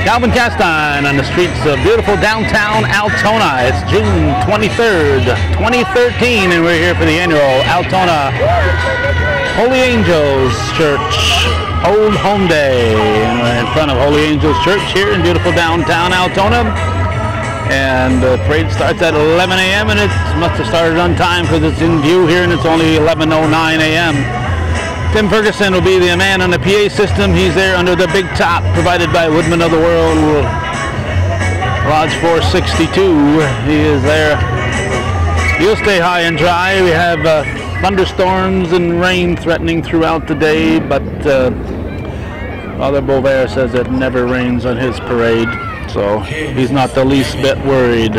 Calvin Castine on the streets of beautiful downtown Altona. It's June 23rd, 2013, and we're here for the annual Altona Holy Angels Church Old Home Day. And we're in front of Holy Angels Church here in beautiful downtown Altona. And the parade starts at 11 a.m. and it must have started on time because it's in view here and it's only 11:09 a.m. Tim Ferguson will be the man on the PA system. He's there under the big top provided by Woodman of the World, Lodge 462. He is there. He'll stay high and dry. We have thunderstorms and rain threatening throughout the day, but Father Bovair says it never rains on his parade, so he's not the least bit worried.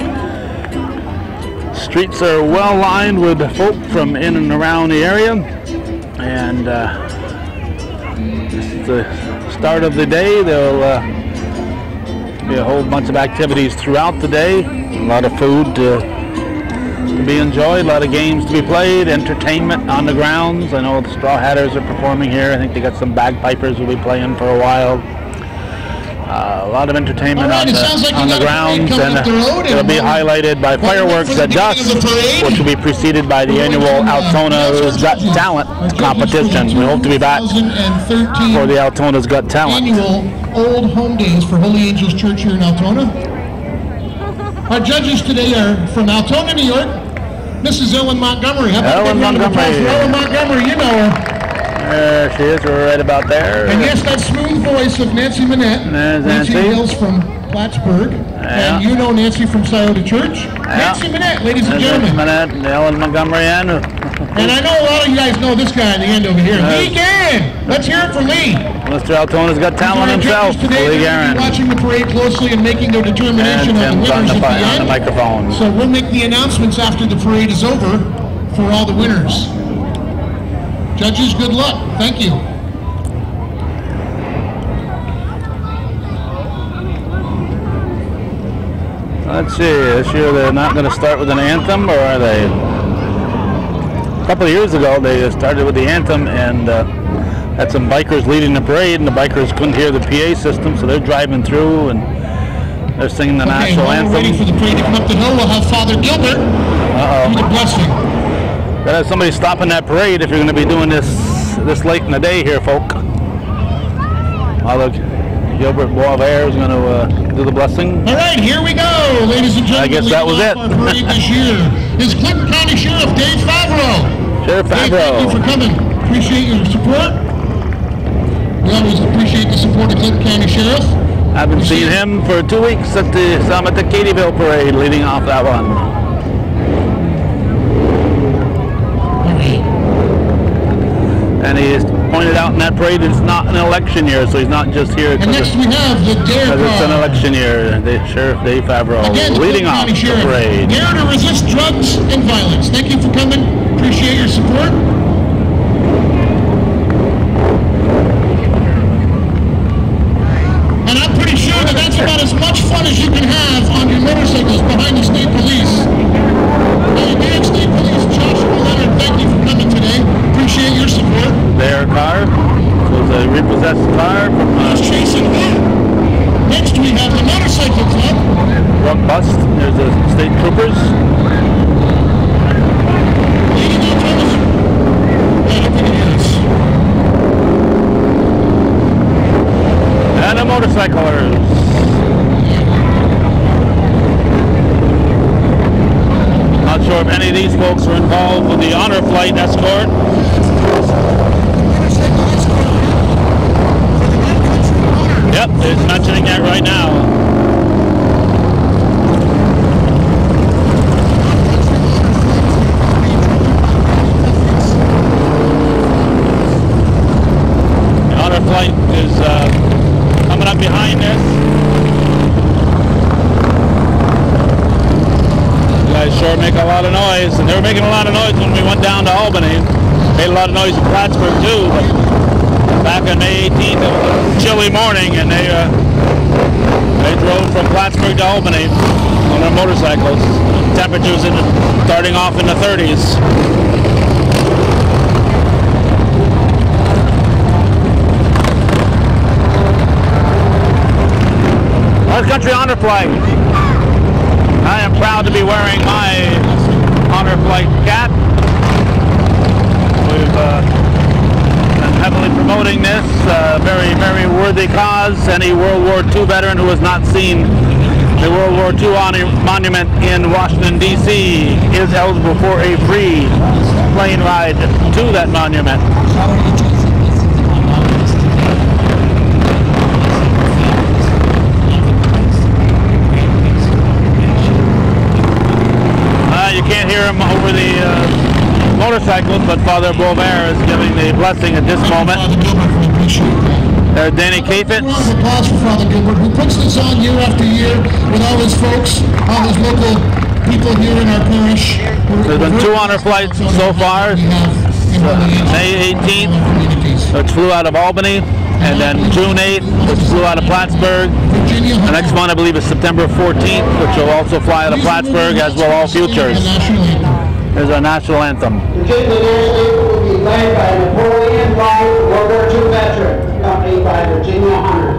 Streets are well lined with folk from in and around the area, and this is the start of the day. There'll be a whole bunch of activities throughout the day, a lot of food to be enjoyed, a lot of games to be played, entertainment on the grounds. I know the Straw Hatters are performing here. I think they got some bagpipers who will be playing for a while. A lot of entertainment on the grounds, and it'll be highlighted by fireworks at dusk, which will be preceded by the annual Altona's Got Talent competition. We hope to be back for the Altona's Got Talent. Annual Old Home Days for Holy Angels Church here in Altona. Our judges today are from Altona, New York, Mrs. Ellen Montgomery. How about Ellen Montgomery. Ellen Montgomery, you know her. There she is, we're right about there. And yes, that smooth voice of Nancy Manette. There's Nancy Mills from Plattsburgh. Yeah. And you know Nancy from Scioto Church. Yeah. Nancy Manette, ladies and gentlemen. Manette, Ellen Montgomery, and I know a lot of you guys know this guy in the end over here. Lee Guerin. Let's hear it for Lee. Mr. Altona's Got Talent himself, Lee Guerin. Watching the parade closely and making their determination And on the Tim's winners at the on the end. microphone. So we'll make the announcements after the parade is over for all the winners. Judges, good luck. Thank you. Let's see, this year they're not going to start with an anthem, or are they? A couple of years ago they started with the anthem and had some bikers leading the parade, and the bikers couldn't hear the PA system, so they're driving through and they're singing the national while anthem. we're waiting for the parade to come up the hill, we'll have Father Gilbert do the blessing. Gotta have somebody stopping that parade if you're going to be doing this late in the day here, folk. Father Gilbert Boisvert is going to do the blessing. All right, here we go, ladies and gentlemen. I guess that was it. Our parade this year is Clinton County Sheriff Dave Favreau. Sheriff Dave, Favreau. thank you for coming. Appreciate your support. We always appreciate the support of Clinton County Sheriff. I haven't seen him for 2 weeks at the Katie'ville parade leading off that one. And he has pointed out in that parade it's not an election year, so he's not just here And next we have the DARE because it's an car. election year. The Sheriff Dave Favreau Again, leading off the Sheriff. parade. DARE to resist drugs and violence. Thank you for coming. Appreciate your support. And I'm pretty sure that that's about as much fun as you can have on your motorcycles behind the state police. Hey, man, state police, Joshua Leonard, thank you for coming today. Appreciate your support. Their car. So it's a repossessed car from Chasing him. Next we have the motorcycle club. drunk bust. There's the state troopers. Leading on Thomas. I don't think it is. And the motorcyclers. Not sure if any of these folks were involved with the honor flight escort. Yep, they're mentioning that right now. The honor flight is coming up behind this. You guys sure make a lot of noise, and they were making a lot of noise when we went down to Albany. Made a lot of noise in Plattsburgh too, but back on May 18th, it was a chilly morning, and they drove from Plattsburgh to Albany on their motorcycles. Temperatures starting off in the 30s. flight. I am proud to be wearing my honor flight cap. We've been heavily promoting this very, very worthy cause. Any World War II veteran who has not seen the World War II monument in Washington, D.C. is eligible for a free plane ride to that monument. You can't hear him over the motorcycles, but Father Boisvert is giving the blessing at this moment. There's Danny Kafitz. A round of applause for Father Gilbert, who puts this on year after year with all his folks, all his local people here in our parish. There's been 2 honor flights so far. May 18th, which flew out of Albany, and then June 8th, which flew out of Plattsburgh. The next one, I believe, is September 14th, which will also fly out of Plattsburgh, as will all futures. Here's our national anthem. Virginia National will be led by Napoleon White, World War II veteran, accompanied by Virginia Hunter.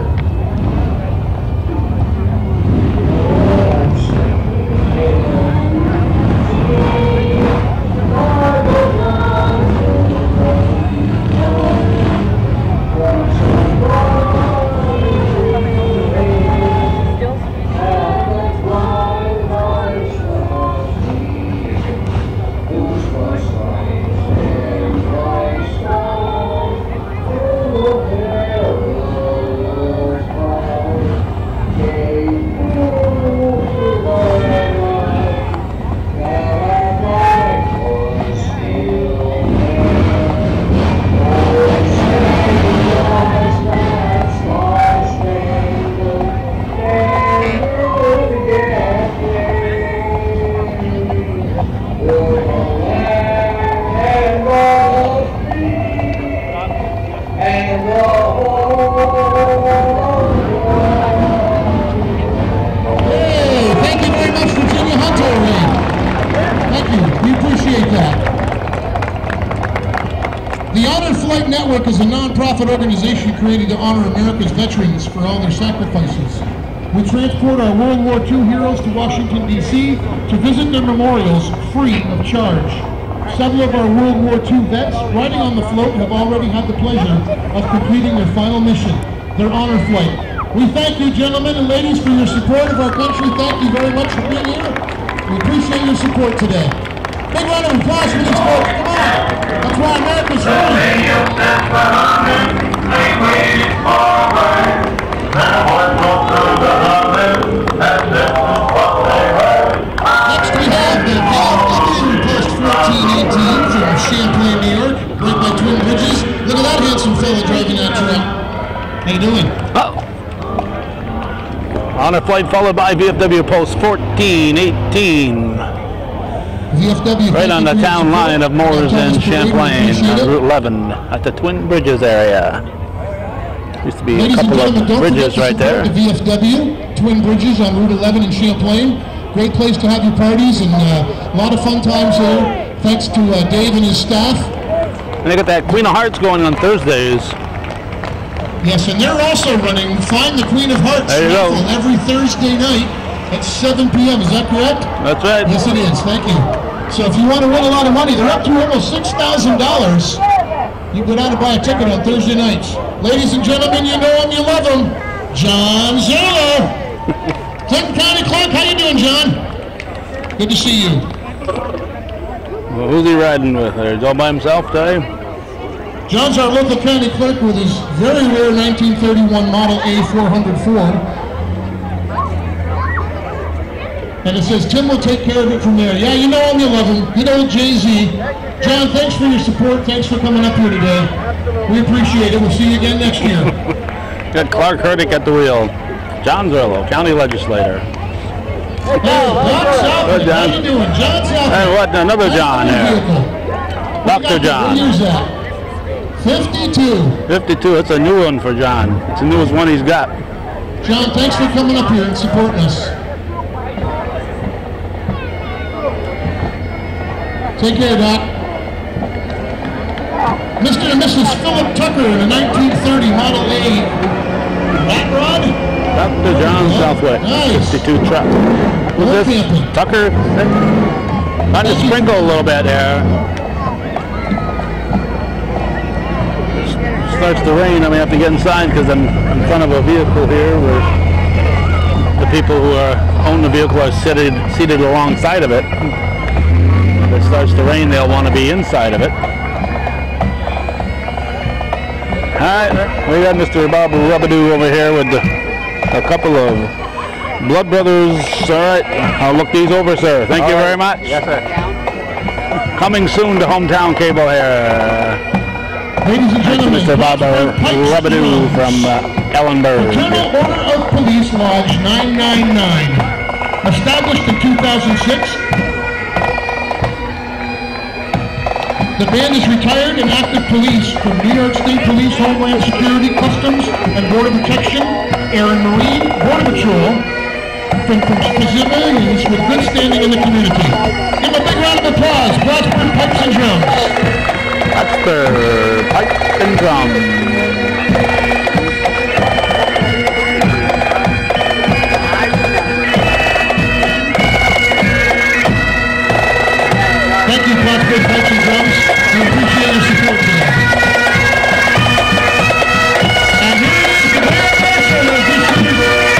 Network is a non-profit organization created to honor America's veterans for all their sacrifices. We transport our World War II heroes to Washington, D.C. to visit their memorials free of charge. Several of our World War II vets riding on the float have already had the pleasure of completing their final mission, their honor flight. We thank you, gentlemen and ladies, for your support of our country. Thank you very much for being here. We appreciate your support today. Big round of applause for these folks. Come on. That's why America's free. Next we have the VFW Post 1418 from Champlain, New York, right by Twin Bridges. Look at that handsome fella driving that truck. How you doing? Honor flight followed by VFW Post 1418. VFW, right on the town line of Moores and Champlain on Route 11 at the Twin Bridges area. Used to be a couple of bridges right there. The VFW, Twin Bridges on Route 11 in Champlain. Great place to have your parties and a lot of fun times there. Thanks to Dave and his staff. And they got that Queen of Hearts going on Thursdays. Yes, and they're also running Find the Queen of Hearts every Thursday night at 7 p.m. Is that correct? That's right. Yes, it is. Thank you. So if you want to win a lot of money, they're up to almost $6,000. You go down and buy a ticket on Thursday nights. Ladies and gentlemen, you know him, you love him. John Zerlo. Clinton County Clerk, how you doing, John? Good to see you. Well, who's he riding with? He's all by himself today? John's our local county clerk with his very rare 1931 Model A400 Ford. And it says, Tim will take care of it from there. Yeah, you know him, you love him. You know Jay-Z. John, thanks for your support. Thanks for coming up here today. We appreciate it. We'll see you again next year. Got Clark Hurdick at the wheel. John Zerlo, county legislator. Hey, Doc Southwick, how you doing? John Southwick. Hey, what? Another John here. Dr. John. What year's that? 52. 52. It's a new one for John. It's the newest one he's got. John, thanks for coming up here and supporting us. Take care, Doc. Mr. and Mrs. Philip Tucker in a 1930 Model A Rat Rod. Dr. John Southwick, Nice. 52 truck. Who's this? Tucker? Trying to sprinkle a little bit there. Starts to rain. I may have to get inside because I'm in front of a vehicle here where the people who own the vehicle are seated alongside of it. If it starts to rain, they'll want to be inside of it. Alright, we got Mr. Bob Rubadoo over here with a couple of Blood Brothers. Alright, I'll look these over, sir. Thank you very much. Yes, sir. Coming soon to Hometown Cable here. Ladies and Thank you, gentlemen, Mr. Bob Rubadoo from Ellenburg. Fraternal Order of Police Lodge 999. Established in 2006. The band is retired and active police from New York State Police, Homeland Security, Customs, and Border Protection, Air and Marine, Border Patrol, from civilians with good standing in the community. Give a big round of applause, Plattsburgh Pipes and Drums. Plattsburgh Pipes and Drums. Thank you, Plattsburgh Pipes and Drums. We appreciate your support today. And here it is, the Grand Marshal of this year's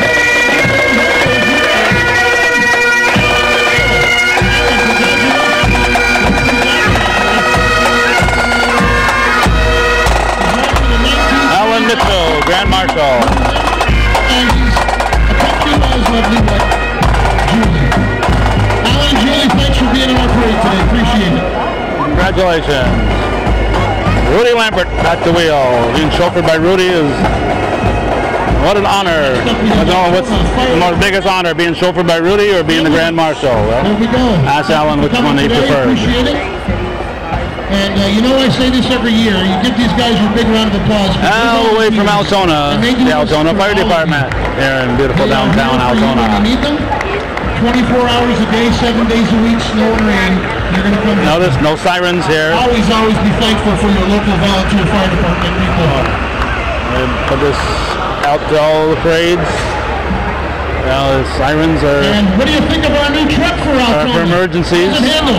Alan Mitchell, Grand Marshal. and he's accompanied by his lovely wife, Julie. Alan and Julie, thanks for being on our parade today. Appreciate it. Congratulations. Rudy Lambert at the wheel. Being chauffeured by Rudy is what an honor. I don't know what's the biggest honor, being chauffeured by Rudy or being the Grand Marshal. There Well, we go. ask Alan which one he Today, prefers. Appreciate it. And you know I say this every year. You give these guys your big round of applause. All the way from Altona, the Altona Fire Department here in beautiful downtown When you Altona. need them, 24 hours a day, 7 days a week, snow and rain, you're going to come down. Notice no sirens here. Always be thankful for your local volunteer fire department people. Put this out to all the parades. Well, the sirens are And what do you think of our new truck for Altona? for emergencies. How's it handle?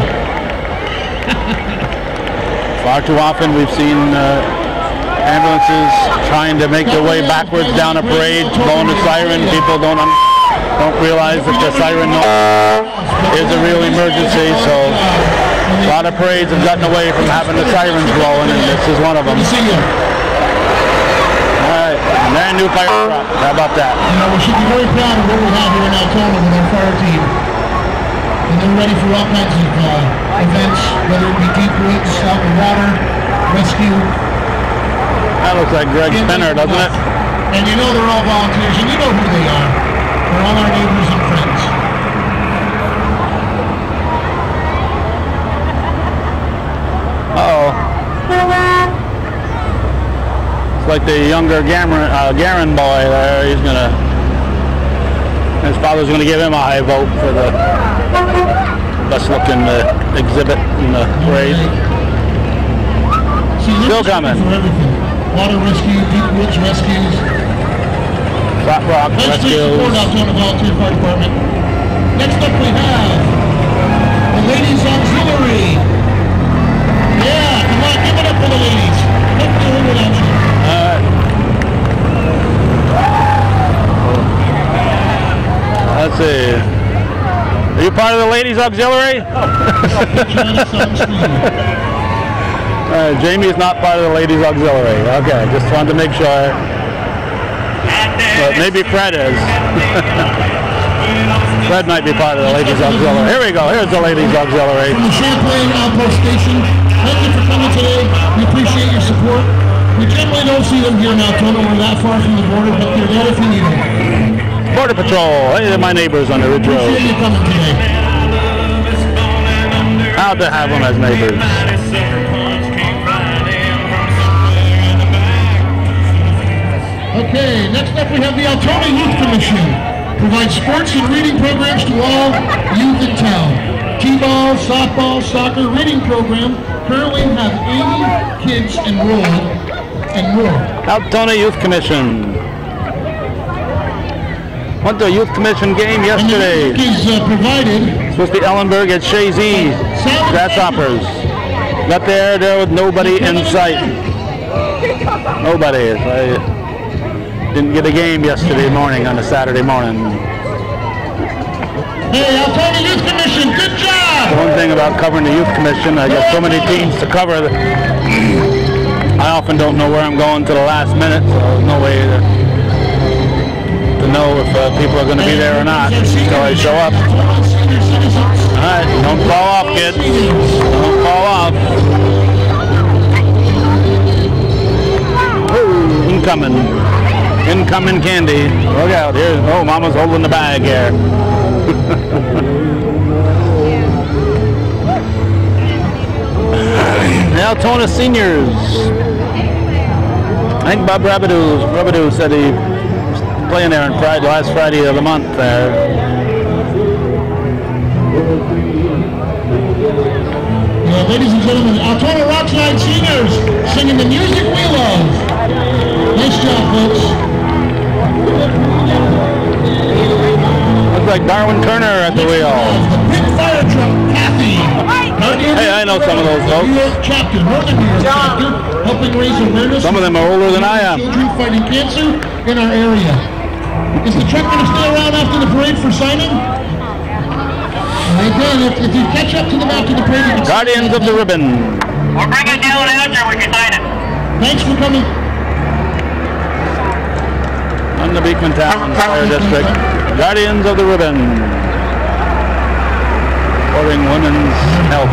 Far too often we've seen ambulances trying to make their way backwards down a parade, blowing the siren. People don't realize that the siren is a real emergency. So a lot of parades have gotten away from having the sirens blowing, and this is one of them. Good to see you. All right, brand new fire truck. How about that? You know, we should be very proud of what we have here in Altona with our fire team. And they're ready for all kinds of events, whether it be deep woods, out in water, rescue. That looks like Greg Spinner, doesn't it? And you know they're all volunteers, and you know who they are. They're all our neighbors and friends. Uh-oh. It's like the younger Garin boy there. His father's gonna give him a high vote for the best looking exhibit in the parade. See, Still coming. For everything. Water rescue, deep woods rescues. Flat Rock Let's take support Rescues. Altona Volunteer Fire Department. Next up we have the Ladies Auxiliary. Yeah, come on, give it up for the ladies. Let's do it without you. Let's see. Are you part of the Ladies Auxiliary? Jamie is not part of the Ladies Auxiliary. Okay, just wanted to make sure. But maybe Fred is. Fred might be part of the Ladies Auxiliary. Here we go. Here's the Ladies Auxiliary. From the Champlain Outpost Station, thank you for coming today. We appreciate your support. We generally don't see them here in Altona. We're that far from the border, but they're there if you need them. Border Patrol. Hey, they're my neighbors on the Ridge Road. Appreciate you coming today. Proud to have them as neighbors. Okay, next up we have the Altona Youth Commission. Provides sports and reading programs to all youth in town. T-ball, softball, soccer, reading program. Currently have 80 kids enrolled and more. Altona Youth Commission. Went to a youth commission game And the yesterday. music is provided. Supposed to be Ellenberg at Shazy Grasshoppers. Got there with nobody in sight. Nobody. So I didn't get a game yesterday morning on a Saturday morning. Hey, Altona Youth Commission, good job! The one thing about covering the youth commission, I got so many teams to cover that I often don't know where I'm going to the last minute, so there's no way to know if people are going to be there or not until I show up. Alright, don't fall off, kids. Don't fall off. Oh, incoming. Incoming candy. Look out. Here's, oh, Mama's holding the bag here. The Altona seniors. I think Bob Rabideau said he was playing there on last Friday of the month there. Yeah, ladies and gentlemen, Altona Rock Slide seniors singing the music we love. Nice job, folks. Looks like Darwin Turner at the wheel. The big fire truck, Kathy. Hey, I know some of those folks. New York chapter, Northern New York chapter, helping raise awareness. Some of them are older than I am. Children fighting cancer in our area. Is the truck going to stay around after the parade for signing? Again, if you catch up to them after the parade, you can Guardians of the Ribbon. We'll bring it down after we can sign it. Thanks for coming. On the Beekman Town Fire District. Guardians of the Ribbon. Supporting women's health.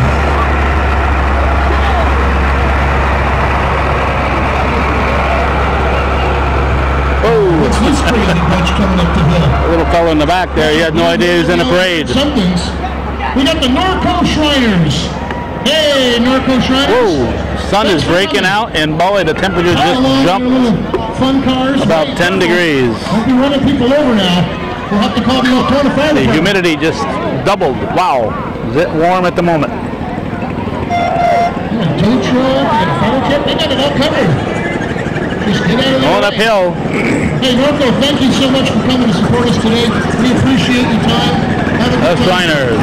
What's this crazy bunch coming up the hill? A little fellow in the back there, he had no idea he was in a parade. Something's. We got the Norco Shriners. Hey, Norco Shriners. Whoa, sun is breaking out and boy, the temperature just jumped Fun cars. about 10 degrees. Won't be running people over now. We'll have to call the Altona Fire The Department. humidity just doubled. Wow, is it warm at the moment? Tow truck, we got a fire truck, they got it all covered. Just get out of there. Going uphill. Hey, Norco, thank you so much for coming to support us today. We appreciate your time. Have a The good time. Shriners.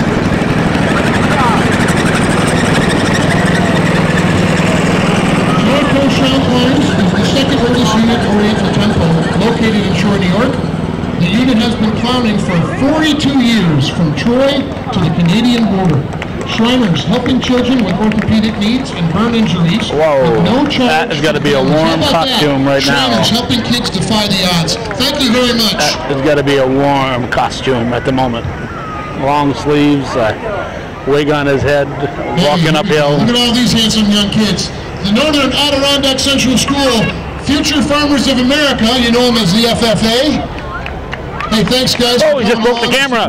Norco Shrine Lines is the second oldest unit Oriental Temple located in Troy, New York. The unit has been clowning for 42 years from Troy to the Canadian border. Shriners helping children with orthopedic needs and burn injuries. Whoa, with no charge. that has got to be a warm costume right now. Shriners helping kids defy the odds. Thank you very much. That has got to be a warm costume at the moment. Long sleeves, wig on his head, walking uphill. Look at all these handsome young kids. The Northern Adirondack Central School Future Farmers of America, you know them as the FFA. Hey, thanks guys. Oh, he just broke the camera.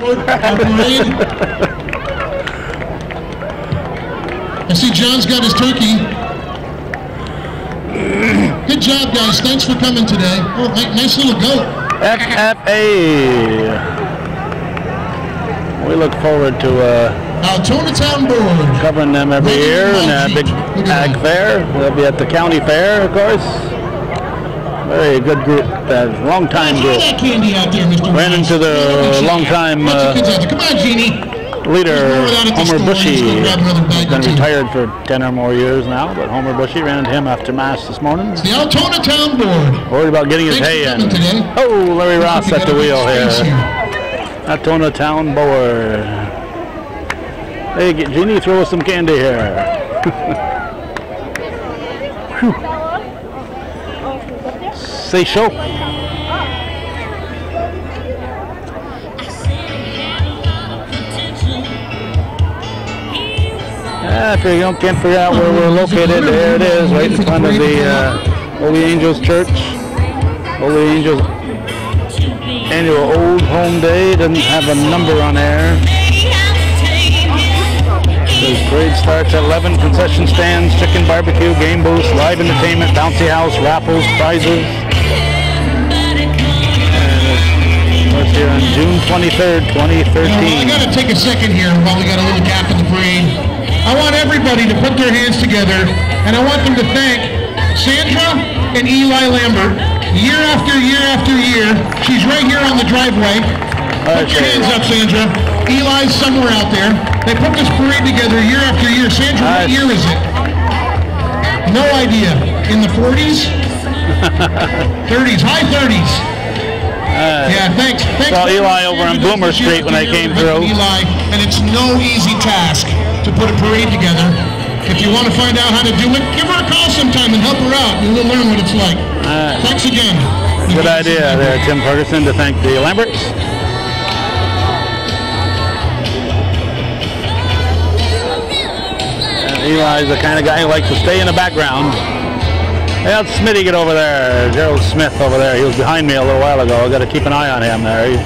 I see John's got his turkey. Good job, guys. Thanks for coming today. Oh, nice little goat. FFA. We look forward to Altona Town Board. covering them every year in a big ag fair. They'll be at the county fair, of course. Very good group, long time Throw group. that candy out there, Mr. Ran into the long time Come on, Jeannie. leader, Homer Bushy. He's gonna grab another bag He's been or two. retired for 10 or more years now, but Homer Bushy ran into him after Mass this morning. The Altona Town Board. Worried about getting his Thanks hay for in. coming today. Oh, Larry Ross We at the got a wheel big space here. Altona Town Board. Hey, Jeannie, throw us some candy here. Say show. If you can't figure out where we're located, there it is, right in front of the Holy Angels Church. Holy Angels annual Old Home Day. Doesn't have a number on there. The parade starts at 11. Concession stands, chicken barbecue, game booths, live entertainment, bouncy house, raffles, prizes. And it's here on June 23rd, 2013. I got to take a second here while we got a little gap in the parade. I want everybody to put their hands together, and I want them to thank Sandra and Eli Lambert Year after year after year, she's right here on the driveway. Put your hands up, Sandra. Eli's somewhere out there. They put this parade together year after year. Sandra, what year is it? No idea. In the 40s? 30s, high 30s. Yeah, thanks. Saw Eli over on Boomer Street when I came through. Eli, and it's no easy task to put a parade together. If you want to find out how to do it, give her a call sometime and help her out. You'll learn what it's like. Thanks again. Good idea there, Tim Ferguson, to thank the Lamberts. And Eli's the kind of guy who likes to stay in the background. Hey, how'd Smitty get over there? Gerald Smith over there. He was behind me a little while ago. I got to keep an eye on him there. He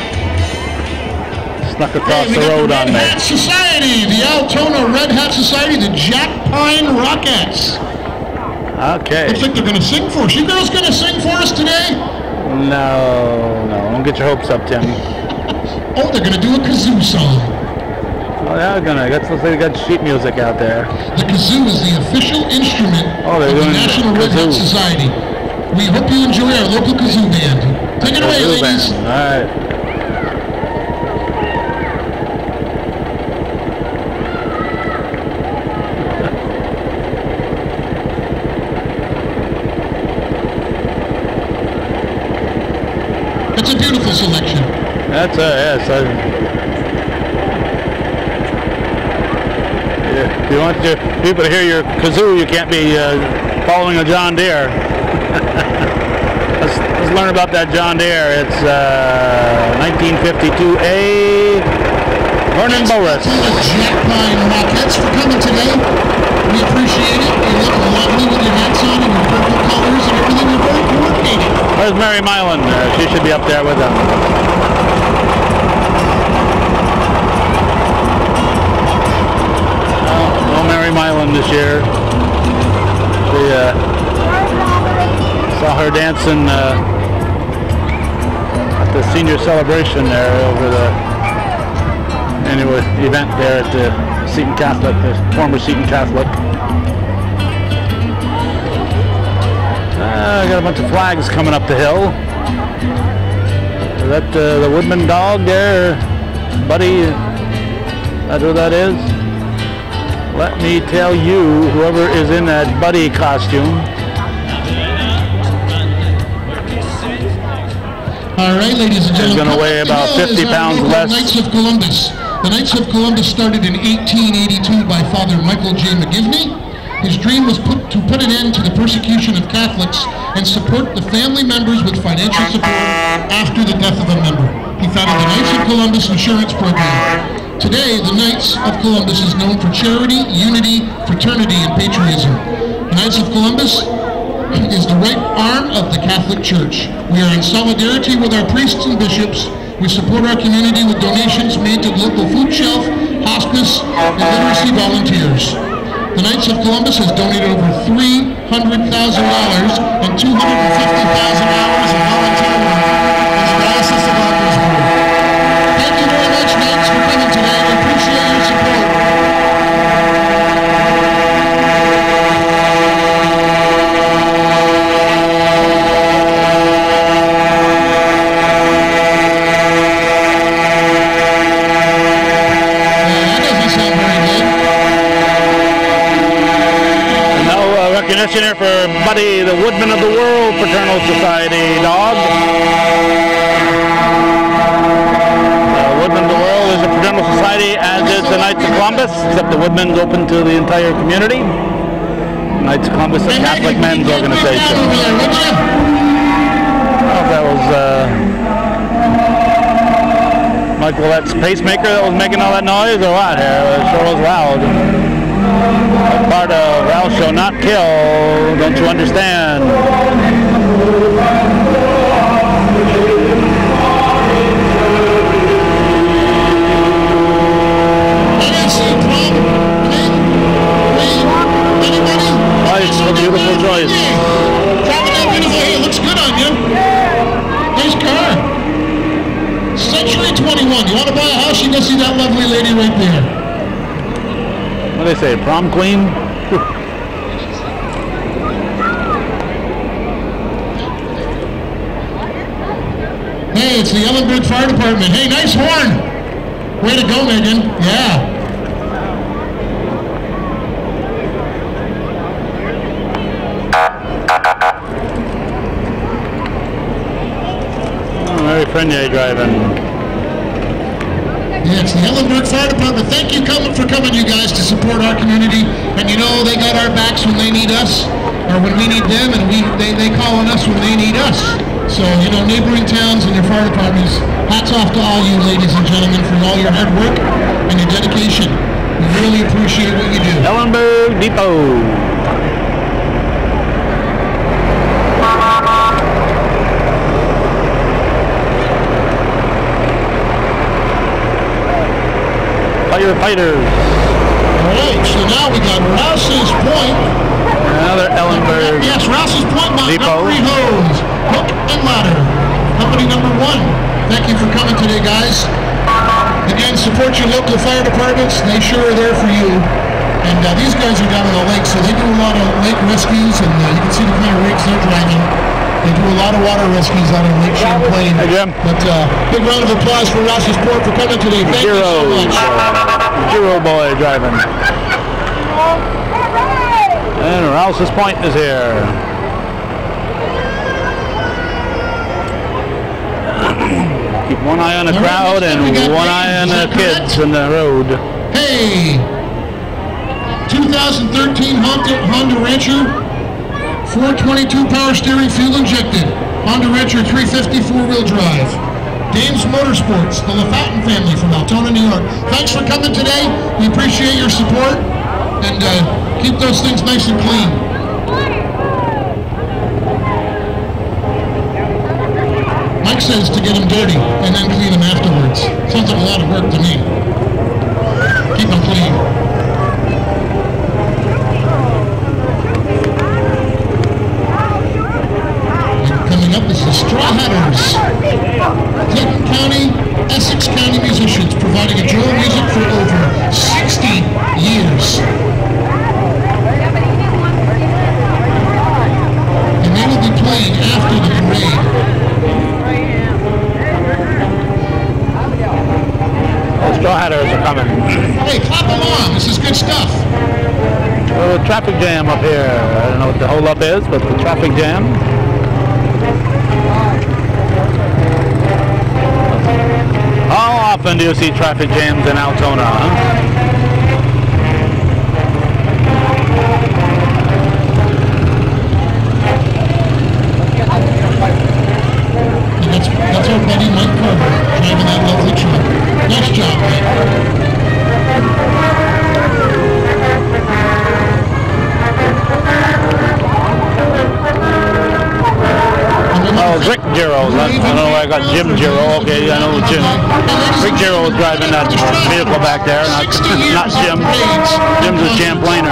snuck across the road on me. Red Hat Society, the Altona Red Hat Society, the Jack Pine Rockettes. Okay. Looks like they're going to sing for us. You girls going to sing for us today? No. Don't get your hopes up, Tim. Oh, they're going to do a kazoo song. Oh, they're gonna. Looks like they got sheet music out there. The kazoo is the official instrument of the National Red Hat Society. We hope you enjoy our local kazoo band. Take it away, ladies. All right. That's a beautiful selection. That's yes. If you want people to hear your kazoo, you can't be following a John Deere. let's learn about that John Deere. It's 1952A Vernon Boris. Thanks to the Jack Pine Rockettes for coming today. We appreciate it. You look lovely with your hats on and your purple colors and everything. You're very coordinated. Where's Mary Milan? She should be up there with them. Mary Milan this year. We saw her dancing at the senior celebration there over the annual event there at the Seton Catholic, the former Seton Catholic. I got a bunch of flags coming up the hill. Is that the Woodman dog there, Buddy? That's what that is? Let me tell you, whoever is in that Buddy costume. All right, ladies and gentlemen. Is going to weigh about 50 pounds less. Knights of Columbus. The Knights of Columbus started in 1882 by Father Michael J. McGivney. His dream was to put an end to the persecution of Catholics and support the family members with financial support after the death of a member. He founded the Knights of Columbus Insurance Program. Today, the Knights of Columbus is known for charity, unity, fraternity, and patriotism. The Knights of Columbus is the right arm of the Catholic Church. We are in solidarity with our priests and bishops. We support our community with donations made to local food shelf, hospice, and literacy volunteers. The Knights of Columbus has donated over $300,000 and 250,000 hours of volunteer work in the Diocese of Augsburg. Thank you very much, Knights, for coming today. We appreciate your support. That doesn't sound very good. No recognition here for Buddy, the Woodman of the World Fraternal Society dog. Woodman of the World is a fraternal society, as is the Knights of Columbus, except the Woodman's open to the entire community. Knights of Columbus is a Catholic men's organization. I don't know if that was Mike Willette's pacemaker that was making all that noise or what here. It sure was loud. Part of Thou Shall Not Kill, don't you understand? Nice, a beautiful choice. It looks good on you. Nice car. Century 21. You want to buy a house, you go see that lovely lady right there. What do they say, prom queen? it's the Ellenburg Fire Department. Hey, nice horn. Way to go, Megan. Yeah. Mary Frenier driving. Yeah, it's the Ellenburg Fire Department. Thank you for coming, you guys, to support our community. And you know, they got our backs when they need us, or when we need them, and they call on us when they need us. So, you know, neighboring towns and your fire departments, hats off to all you ladies and gentlemen for all your hard work and your dedication. We really appreciate what you do. Ellenburg Depot. Firefighters. All right, so now we got Rouse's Point. Another Ellenburg. Yes, Rouse's Point, Depot. Montgomery Hose, Hook and Ladder. Company number 1. Thank you for coming today, guys. Again, support your local fire departments. They sure are there for you. And these guys are down on the lake, so they do a lot of lake rescues, and you can see the kind of rigs they're driving. They do a lot of water rescues out on Lake Champlain. Hey, Jim. But big round of applause for Rouse's Point for coming today. Thank you so much. Giro boy driving. And Rouse's Point is here. Keep one eye on the crowd and one eye on the kids in the road. Hey! 2013 Honda Rancher. 422 power steering, fuel injected. Honda Rancher 350 4-wheel drive. Dames Motorsports, the LaFountain family from Altona, New York. Thanks for coming today. We appreciate your support. And keep those things nice and clean. Mike says to get them dirty and then clean them afterwards. Sounds like a lot of work to me. Keep them clean. Coming up is the Straw Hatters. Clinton County, Essex County musicians providing enjoyable music for over 60 years. And they will be playing after the parade. The Straw Hatters are coming. Hey, clap along. This is good stuff. A traffic jam up here. I don't know what the holdup is, but the traffic jam. How often do you see traffic jams in Altona? That's our buddy Mike Carter driving that lovely truck. Nice job, Mike. Oh, Rick Giro. I don't know why I got Jim Giro. Okay, I know Jim. Rick Giro is driving that vehicle back there, not Jim. Jim's a Champlainer.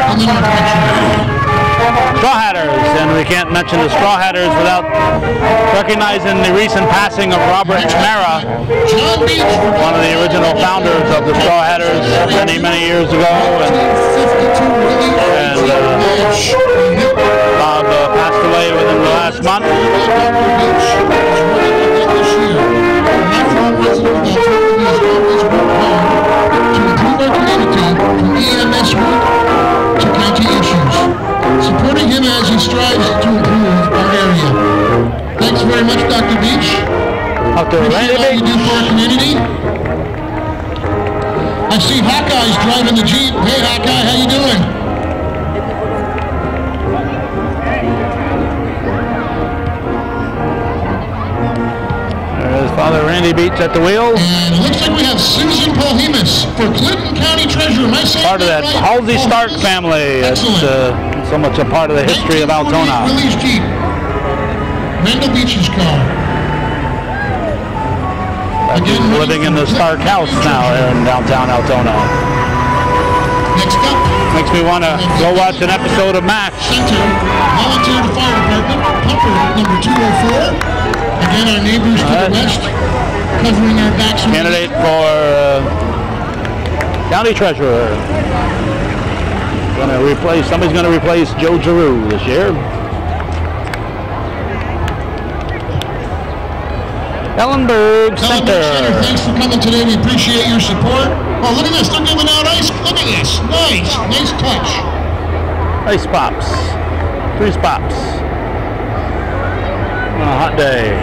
Straw Hatters, and we can't mention the Straw Hatters without recognizing the recent passing of Robert Mara, one of the original founders of the Straw Hatters many, many years ago. And Bob passed away within the last month. EMS work to county issues, supporting him as he strives to improve our area. Thanks very much, Dr. Beach. Appreciate all you do for our community. I see Hawkeye's driving the Jeep. Hey, Hawkeye, how you doing? There's Father Randy Beach at the wheel. And it looks like we have Susan Polhemus for Clinton County Treasurer. Part of that Halsey Stark family. It's so much a part of the history of Altona. Willie's Jeep. Randall Beach's car. He's living in the Stark house now here in downtown Altona. Next up, makes me want to go watch an episode of MASH. Center, volunteer to fire department, pumper number 204. Again, our neighbors to the west, covering our backs. Candidate for county treasurer. Somebody's going to replace Joe Giroux this year. Ellenberg Center, Center. thanks for coming today. We appreciate your support. Oh, look at this. They're giving out ice. Look at this. Nice. Nice touch. Ice pops. 3 pops. On a hot day.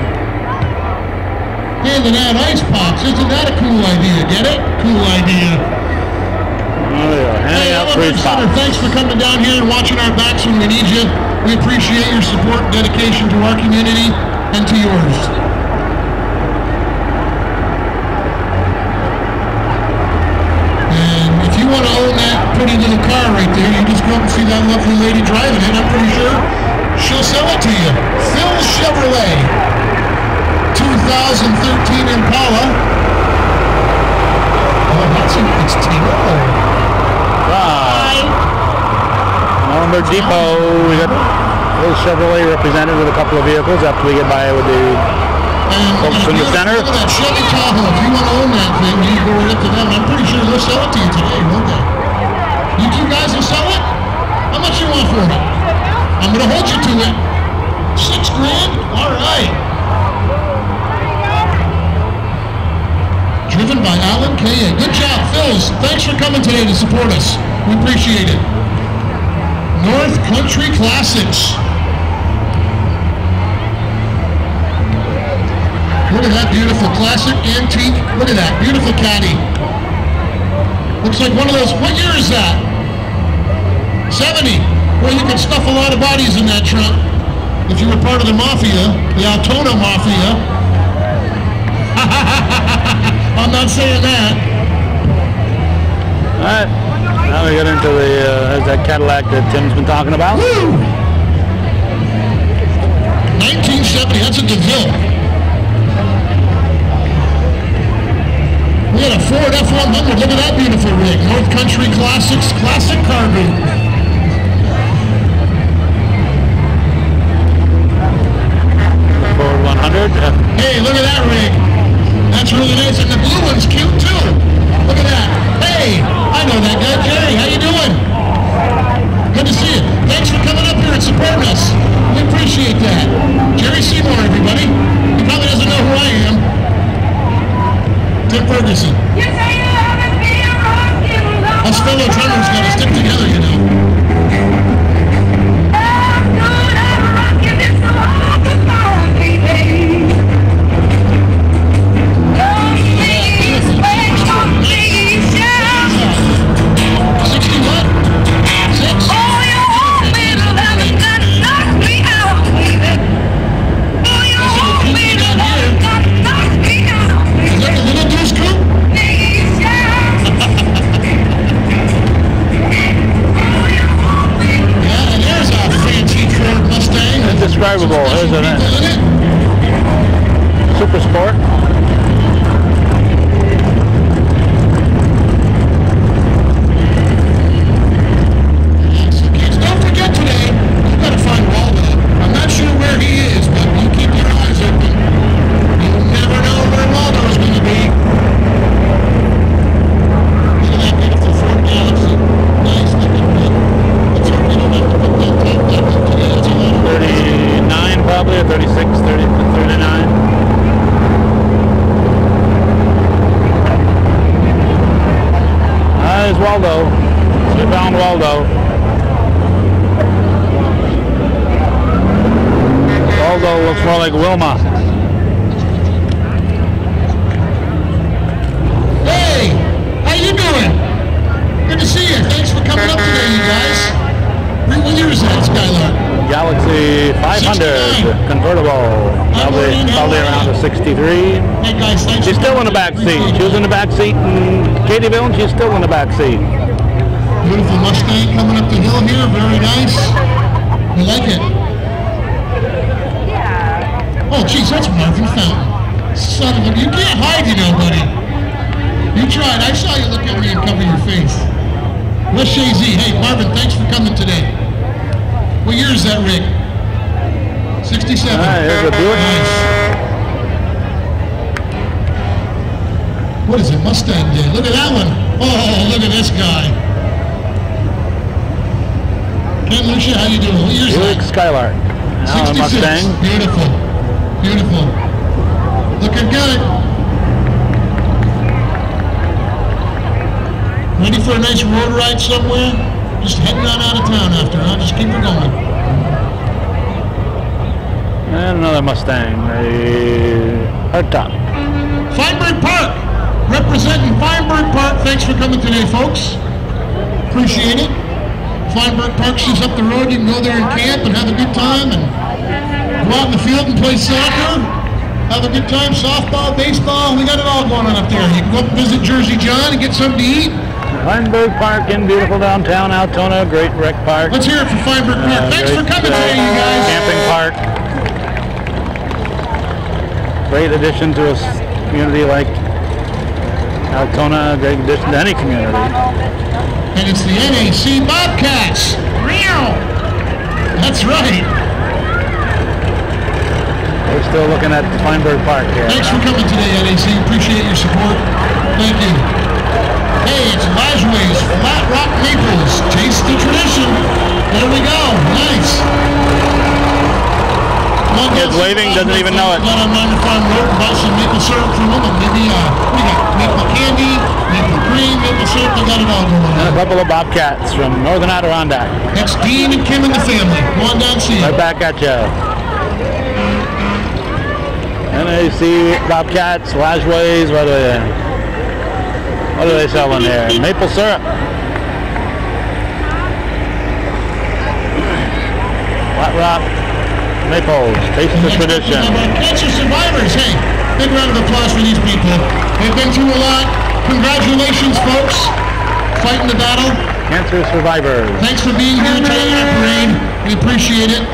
Handing out ice pops. Isn't that a cool idea? Get it? Cool idea. Oh, yeah. Handing out 3 Center, pops. thanks for coming down here and watching our backs when we need you. We appreciate your support and dedication to our community and to yours. If you want to own that pretty little car right there, you just go up and see that lovely lady driving it. I'm pretty sure she'll sell it to you. Phil Chevrolet, 2013 Impala. Oh, that's it's Tino. Ellenberg Depot. We got Phil Chevrolet represented with a couple of vehicles after we get by with the folks in the center. Look at that Chevy Tahoe. If you want to own that thing, you go right up to them. I'm pretty sure they'll sell it to you today, won't they? You two guys will sell it? How much you want for it? I'm going to hold you to it. $6 grand? All right. Driven by Alan Kaya. Good job, Phils. Thanks for coming today to support us. We appreciate it. North Country Classics. Look at that beautiful classic antique. Look at that beautiful caddy. Looks like one of those. What year is that? 70. Well, you could stuff a lot of bodies in that trunk if you were part of the mafia, the Altona Mafia. I'm not saying that. All right. Now we get into the that Cadillac that Tim's been talking about. Woo! 1970. That's a DeVille. We got a Ford F-100. Look at that beautiful rig. North Country Classics Classic Car Group. Ford 100. Hey, look at that rig. That's really nice. And the blue one's cute too. Look at that. Hey, I know that guy. Jerry, how you doing? Good to see you. Thanks for coming up here and supporting us. We appreciate that. Jerry Seymour, everybody. He probably doesn't know who I am. Tim Ferguson. Us fellow drummers got to stick together, you know. Indescribable. Here's a Super Sport. Don't forget today, you got to find Waldo. I'm not sure where he is, but you keep your eyes open. You never know where Waldo is going to be. Look at that beautiful Ford Galaxy. Nice looking thing. Let's hope we don't have to put that tape back up today. That's a lot of 39 probably, or 36, 30, 39. There's Waldo. We found Waldo. Waldo looks more like Wilma. Hey, how you doing? Good to see you. Thanks for coming up today, you guys. What year is that, Skylark? Galaxy 500 69. convertible. Probably around a 63. Hey guys, thanks. She's still in the back seat. She was in the back seat in Katyville, and she's still in the back seat. Beautiful Mustang coming up the hill here. Very nice. I like it. Oh, geez, that's Marvin Fountain. Son of a... You can't hide, you know, buddy. You tried. I saw you look at me and cover your face. What's Shay Z? Hey, Marvin, thanks for coming today. What year is that rig? 67. All right, here's a Buick. Nice. What is it? Mustang Day. Look at that one. Oh, look at this guy. Ken Lucia, how you doing? What year is Buick that? Skylark. Now a 66. Mustang. Beautiful. Beautiful. Looking good. Ready for a nice road ride somewhere? Just heading on out of town after, huh? Just keep her going. And another Mustang, a hardtop. Feinberg Park, representing Feinberg Park. Thanks for coming today, folks. Appreciate it. Feinberg Park's just up the road. You can go there and camp and have a good time and go out in the field and play soccer. Have a good time, softball, baseball. We got it all going on up there. You can go up and visit Jersey John and get something to eat. Feinberg Park in beautiful downtown Altona, great rec park. Let's hear it for Feinberg Park. Thanks for coming today, you guys. Camping park. Great addition to a community like Altona, great addition to any community. And it's the NAC Bobcats. Meow. That's right. We're still looking at Feinberg Park here. Thanks for coming today, NAC. Appreciate your support. Thank you. Hey, it's Lajway's Flat Rock Maples. Taste the tradition. There we go. Nice. Kids waving, doesn't even know it. Got on Minor Farm Road, buy some maple syrup from them, and maybe, what do you got? Maple candy, maple cream, maple syrup, they got it all going And a on. couple of Bobcats from Northern Adirondack. That's Dean and Kim and the family. Come on down, see you. Right back at you. NAC Bobcats, Lajways, what are they selling here? Maple syrup. Flat Rock Maples, taste the tradition. Cancer survivors, hey, big round of applause for these people. They've been through a lot. Congratulations, folks. Fighting the battle. Cancer survivors. Thanks for being here today in our parade. We appreciate it.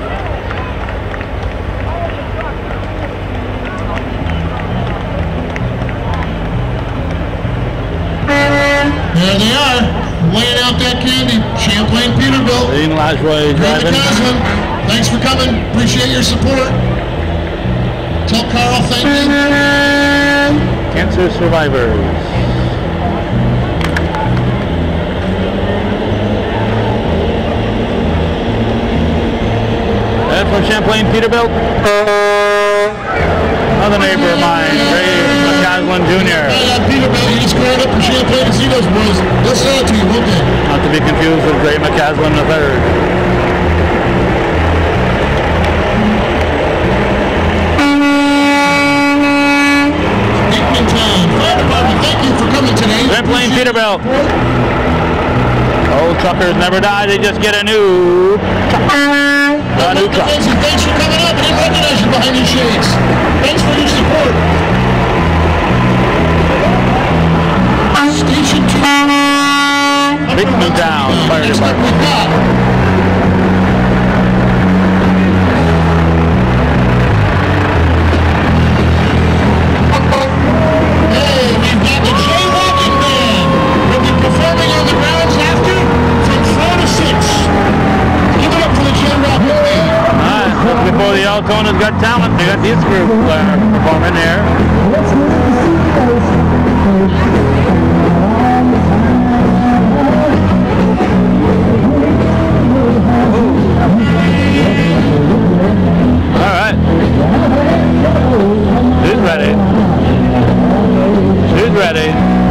There they are, laying out that candy. Champlain Peterbilt. Dean Lajway Greg driving. McCaslin, thanks for coming. Appreciate your support. Tell Carl thank you. Cancer survivors. And from Champlain Peterbilt, another neighbor of mine, Ray McCaslin Jr. Peterbilt, you just growing up in Champlain to see those boys. They'll sell it to you, won't they? Not to be confused with Ray McCaslin III. Fire Department, thank you for coming today. Champlain Peterbilt. Old truckers never die, they just get a new truck. Thanks for coming up. I didn't recognize you behind these shades. Thanks for your support. Station 2. Hickman Town Fire Next up Department. we've got the Jaywalking Band. We'll be performing on the grounds after from 4 to 6. Give it up for the Jaywalking Band. Alright, before the Altona's Got Talent, they got this group performing here. Alright. Who's ready? Who's ready?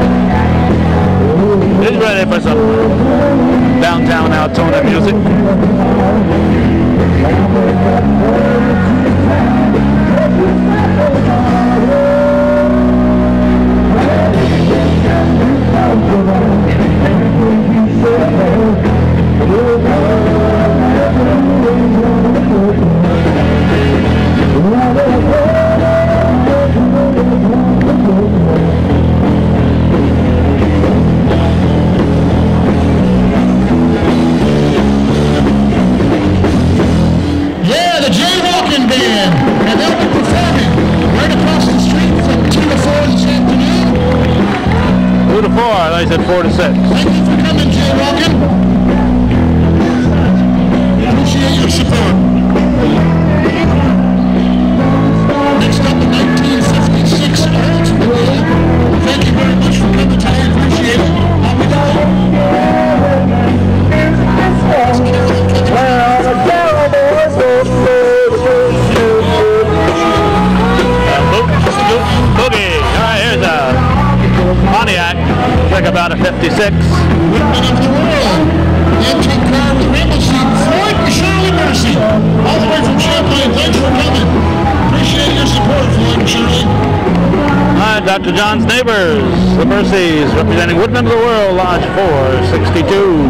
Who's ready for some downtown Altona music? Yeah, the Jaywalking Band. And they'll be performing right across the street from 2 to 4 this afternoon. 2 to 4, I said 4 to 6. Thank you for coming, Jaywalking. Appreciate your support. Next up, the 1956 Oldsmobile. Thank you very much for coming today. Appreciate it. How we doing? It's Carolyn Kevin. Dr. John's neighbors, the Mercies, representing Woodmen of the World, Lodge 462.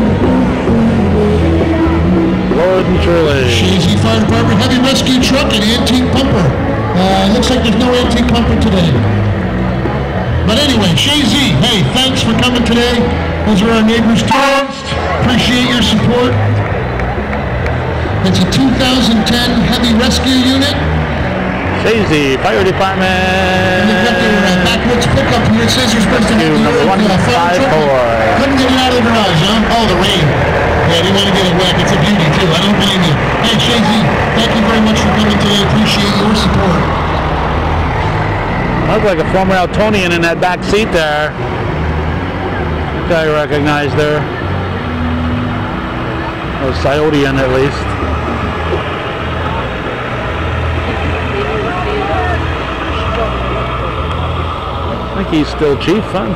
Lord and Shirley. Shazy Fire Department heavy rescue truck and antique pumper. Looks like there's no antique pumper today. But anyway, Shazy, hey, thanks for coming today. Those are our neighbors. Appreciate your support. It's a 2010 heavy rescue unit. Shazy Fire Department. And they've got their backwoods pickup here. It says you're supposed to have the number 154. Couldn't get it out of the garage, huh? Oh, the rain. Yeah, they want to get it wet. It's a beauty, too. I don't blame you. Hey, Shazy, thank you very much for coming today. Appreciate your support. Looks like a former Altonian in that back seat there. I recognize there. Or Sciotian at least. I think he's still chief, huh?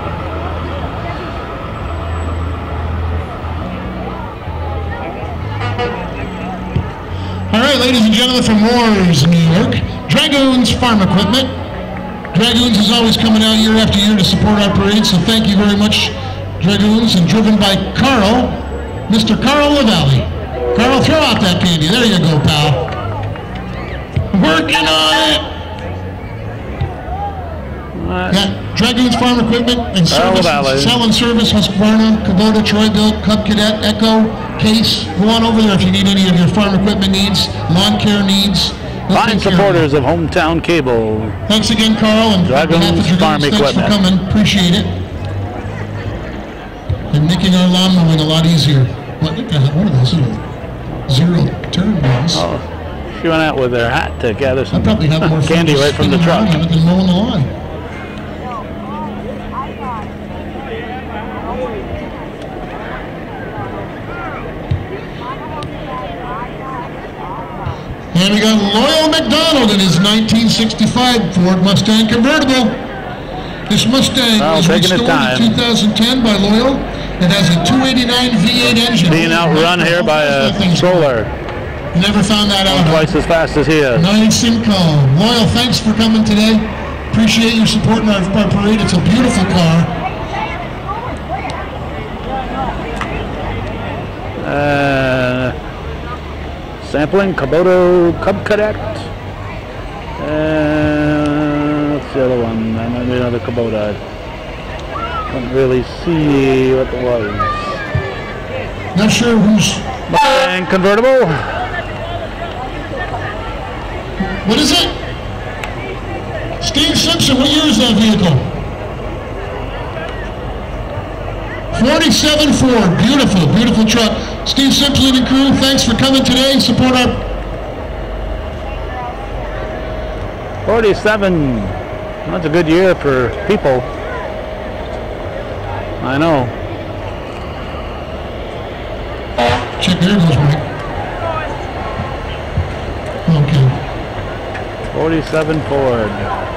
All right, ladies and gentlemen, from Moores, New York, Dragoons Farm Equipment. Dragoons is always coming out year after year to support our parade, so thank you very much, Dragoons, and driven by Carl, Mr. Carl LaValle. Carl, throw out that candy. There you go, pal. Working on it. Yeah, Dragoons Farm Equipment and service, sell and service, Husqvarna, Kubota, Troy-Bilt, Cub Cadet, Echo, Case. Go on over there if you need any of your farm equipment needs, lawn care needs. Fine supporters of Hometown Cable. Thanks again, Carl, and Dragoons Farm thanks Equipment. for coming. Appreciate it. And making our lawn mowing a lot easier. What the hell? What are those little zero-turn ones? Oh, she went out with her hat to gather some I probably have more candy right from the truck. Than mowing the lawn. And we got Loyal McDonald in his 1965 Ford Mustang convertible. This Mustang was restored in 2010 by Loyal. It has a 289 V8 engine. Being outrun here by a stroller. Never found that out. Twice as fast as he is. Nice and calm. Loyal, thanks for coming today. Appreciate your support in our parade. It's a beautiful car. Sampling Kubota Cub Cadet. What's the other one? That might be another Kubota. Couldn't really see what it was. Not sure who's... Mustang convertible. What is it? Steve Simpson, what year is that vehicle? 47 Ford, beautiful, beautiful truck. Steve Simpson and crew, thanks for coming today. Support our... 47. That's a good year for people. I know. Check, there goes Mike. Okay. 47 Ford.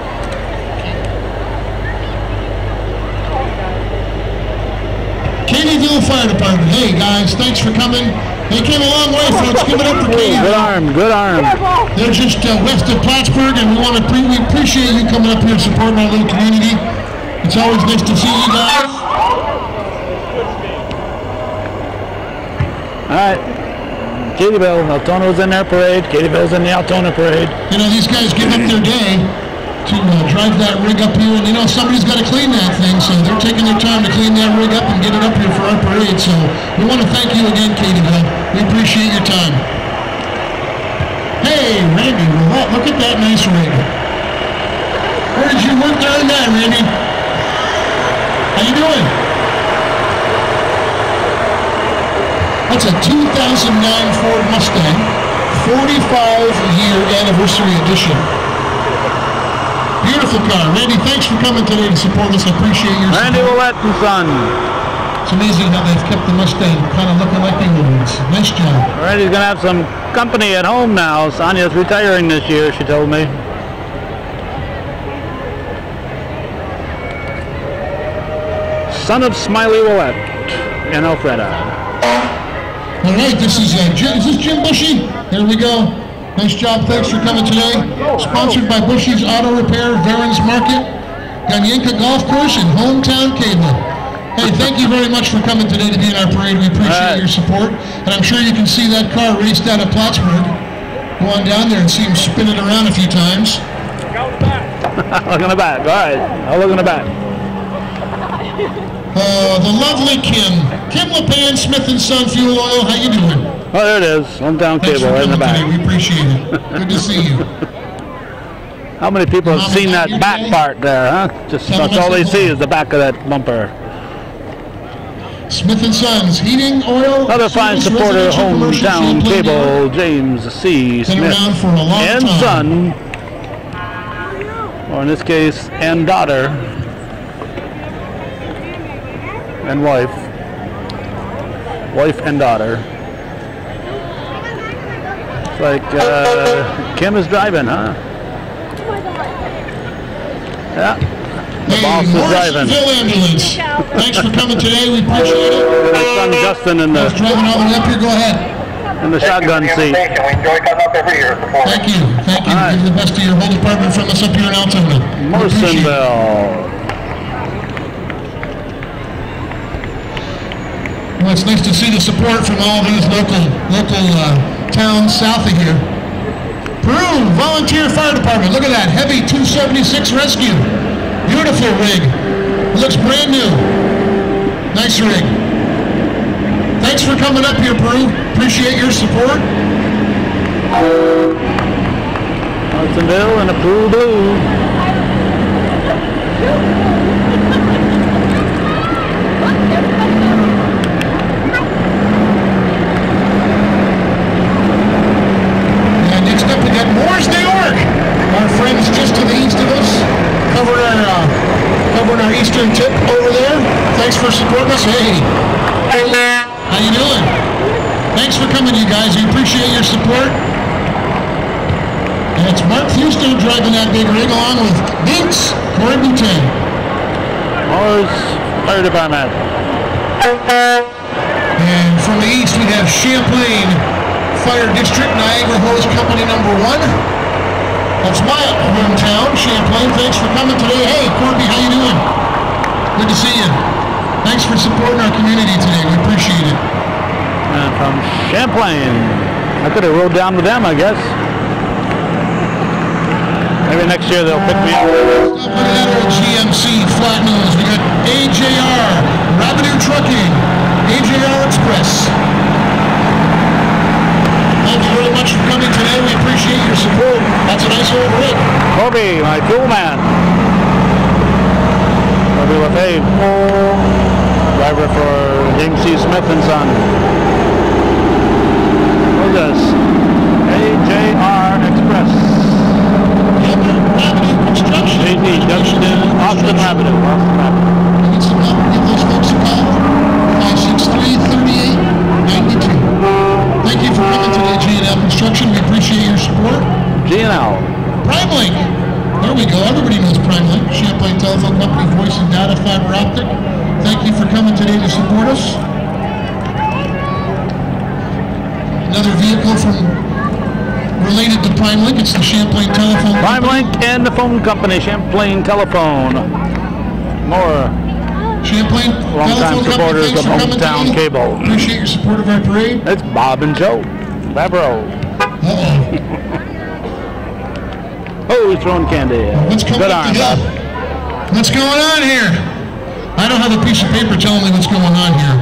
Katyville Fire Department. Hey guys, thanks for coming. They came a long way, folks. Give it up for Katyville. Good arm, good arm. They're just west of Plattsburgh, and we appreciate you coming up here and supporting our little community. It's always nice to see you guys. All right. Katyville, Altona's in their parade. Katyville's in the Altona parade. You know, these guys give up their day to drive that rig up here, and you know, somebody's got to clean that thing, so they're taking their time to clean that rig up and get it up here for our parade. So we want to thank you again, Katyville. We appreciate your time. Hey, Randy, look at that nice rig. Where did you work on that, Randy? How you doing? That's a 2009 Ford Mustang, 45-year anniversary edition. Beautiful car. Randy, thanks for coming today to support us. I appreciate your support. Randy Willett and Son. It's amazing how they've kept the Mustang kind of looking like the old ones. Nice job. Randy's going to have some company at home now. Sonia's retiring this year, she told me. Son of Smiley Willett and Alfreda. All right, is this Jim Bushy? There we go. Nice job. Thanks for coming today. Sponsored by Bushy's Auto Repair, Varen's Market. Ganyenka Golf Course, and Hometown Cable. Hey, thank you very much for coming today to be in our parade. We appreciate your support. And I'm sure you can see that car raced out of Plattsburgh. Go on down there and see him spin it around a few times. Look in the back. All right. I'll look in the back. The lovely Kim. Kim LePan, Smith & Son Fuel Oil. How you doing? Oh, there it is. Hometown Thanks Cable for right in the coming back. today. We appreciate it. Good to see you. How many people have Mom, seen is that that you back today? part there, huh? Just Tell that's them all I they said see hello. is the back of that bumper. Smith & Sons Heating Oil. Another fine Service, supporter of residential, commercial, Hometown Champlain, Cable, James C. Been Smith around for a long and time. son, or in this case, and daughter, and wife and daughter. It's like Kim is driving, huh? Yeah. The boss is driving. Morrisonville Ambulance. Thanks for coming today. We appreciate it. My son Justin in Who's the driving all the way up here? Go ahead. shotgun seat. We enjoy coming up every year. Thank you. Thank you. All right. Give the best to your whole department from us up here in Altoona. We appreciate it. Morrisonville. Well, it's nice to see the support from all these local towns south of here. Peru Volunteer Fire Department. Look at that heavy 276 Rescue. Beautiful rig. It looks brand new. Nice rig. Thanks for coming up here, Peru. Appreciate your support. Morrisonville and a Peru Blue. And next up we got Moores, New York. Our friends just to the east of us, covering our eastern tip over there. Thanks for supporting us. Hey, how you doing? Thanks for coming, you guys. We appreciate your support. And it's Mark Fuster driving that big rig along with Vince Corey Boutin. Morris Fire Department. And from the east we have Champlain Fire District, Niagara Hose Company number 1. That's my hometown, Champlain. Thanks for coming today. Hey, Corby, how you doing? Good to see you. Thanks for supporting our community today. We appreciate it. And from Champlain. I could have rode down with them, I guess. Maybe next year they'll pick me up. Stuff like that old GMC flat nose. We got AJR, Rabideau Trucking, AJR Express. Thank you very much for coming today. We appreciate your support. That's a nice old rig. Corby, my fuel man. Corby LaFave, driver for James C. Smith and Son. What's this? AJR Express. Rabideau Construction. AD, Austin Rabideau. Need some help? Give those folks a call. 563-3892. Thank you for coming today, G&L Construction. We appreciate your support. G&L. PrimeLink. There we go. Everybody knows PrimeLink. Champlain Telephone Company, voice and data fiber optic. Thank you for coming today to support us. Another vehicle related to PrimeLink. It's the Champlain Telephone Company. PrimeLink and the phone company, Champlain Telephone. More Champlain longtime Telephone Company. supporters Thanks of for coming Hometown today. Cable. Appreciate your support of our parade. It's Bob and Joe. Favreau. Uh-oh. Oh, he's throwing candy. What's coming Good up arm, the hill? Bob. What's going on here? I don't have a piece of paper telling me what's going on here.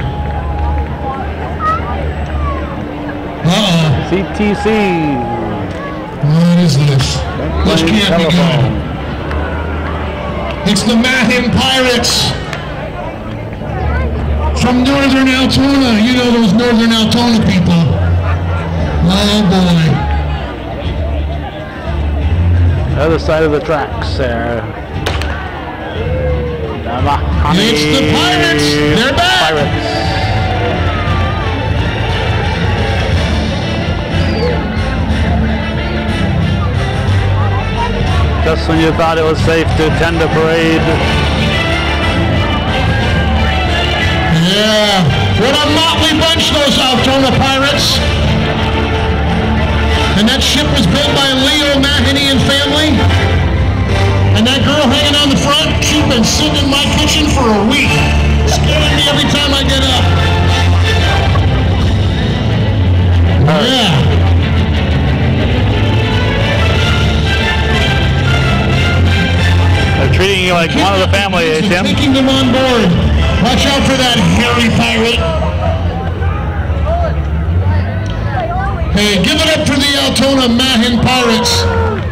Uh-oh. CTC. What is this? This Champlain can't be Telephone. good. It's the Mahim Pirates. From Northern Altoona. You know those Northern Altoona people. Oh boy. Other side of the tracks there. It's the Pirates. They're back. Pirates. Just when you thought it was safe to attend a parade. Yeah. What a motley bunch, those Altoona Pirates. And that ship was built by Leo Mahoney and family. And that girl hanging on the front front she's been sitting in my kitchen for a week, scaring me every time I get up. Yeah. They're treating you like one of the family, eh, Tim? Taking them on board. Watch out for that hairy pirate. Hey, give it up for the Altona Mahin Pirates.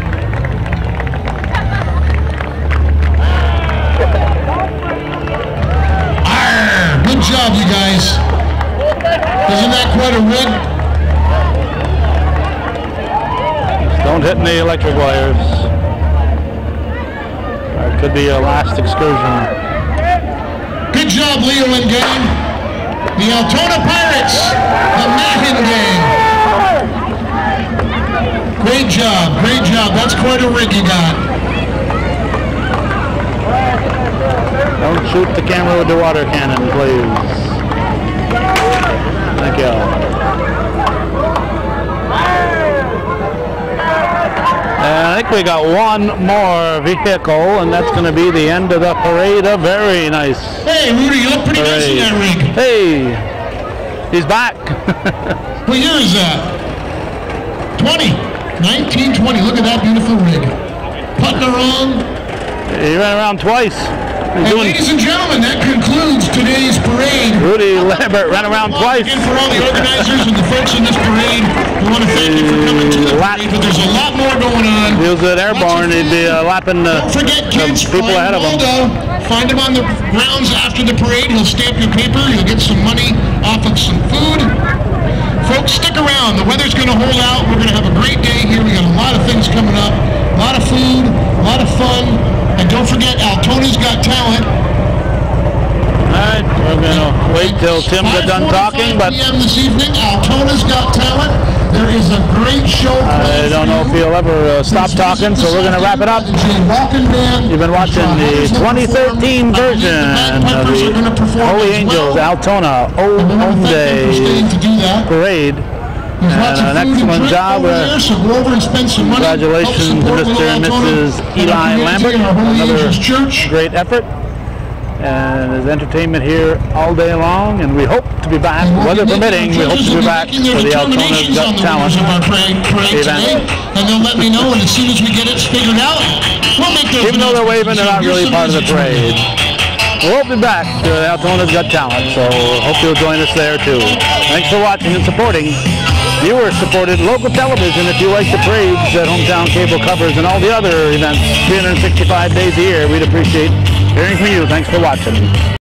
Arr, good job, you guys. Isn't that quite a rig? Don't hit any electric wires. It could be a last excursion. Good job, Leo and gang. The Altona Pirates, the Mahin gang. Great job, great job. That's quite a rig you got. Don't shoot the camera with the water cannon, please. Thank you. And I think we got one more vehicle, and that's going to be the end of the parade. A very nice Hey, Rudy, you look pretty nice in that rig. Hey, he's back. What year is that? 1920. Look at that beautiful rig. Putting around. He ran around twice. And ladies and gentlemen, that concludes today's parade. Rudy Lambert ran around twice. Again, for all the organizers and the folks in this parade, we want to thank you for coming to the parade, but there's a lot more going on. If he was at Airborne, he'd be lapping the people ahead of him. Find him on the grounds after the parade. He'll stamp your paper. You'll get some money off of some food. Folks, stick around. The weather's going to hold out. We're going to have a great day here. We got a lot of things coming up. A lot of food, a lot of fun. And don't forget, Altona's Got Talent. Alright, we're going to wait till Tim gets done talking, but p.m. this evening, Altona's Got Talent. There is a great show. I don't know if he'll ever stop talking, so we're going to wrap it up. You've been watching the 2013 version of the Holy Angels Altona Home Day Parade. And an excellent job. Congratulations to Mr. and Mrs. Eli Lambert. Another great effort. And there's entertainment here all day long, and we hope to be back, weather permitting, we hope to be back for the Altona's Got Talent event. And they'll let me know, and as soon as we get it figured out, we'll make those. Even though they're waving, they're not really part of the parade. We'll be back to the Altona's Got Talent, so hope you'll join us there too. Thanks for watching and supporting viewer-supported local television. If you like the parades that Hometown Cable covers and all the other events 365 days a year, we'd appreciate hearing from you. Thanks for watching.